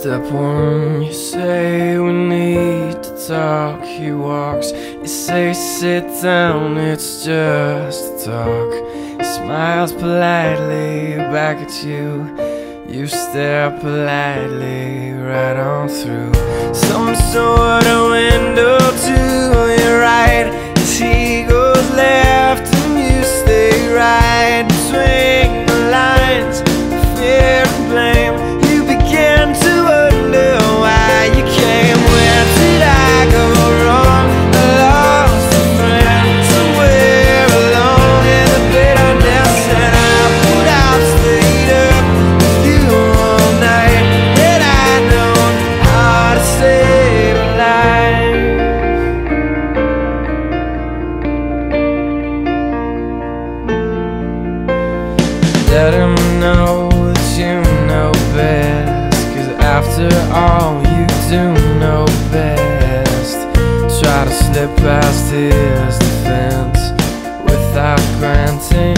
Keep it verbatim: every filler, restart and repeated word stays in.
Step one, you say we need to talk. He walks, you say sit down, it's just a talk. He smiles politely back at you. You stare politely right on through some sort of window to your right, as he goes left and you stay right. Between the lines of fear and blame, you begin to wonder why you came. Where did I go wrong? I lost a friend somewhere along in the bitterness, and I put out, stayed up with you all night. Had I known how to save a life. Let him know that you know best, 'cause after all you do know best. Try to slip past his defense without granting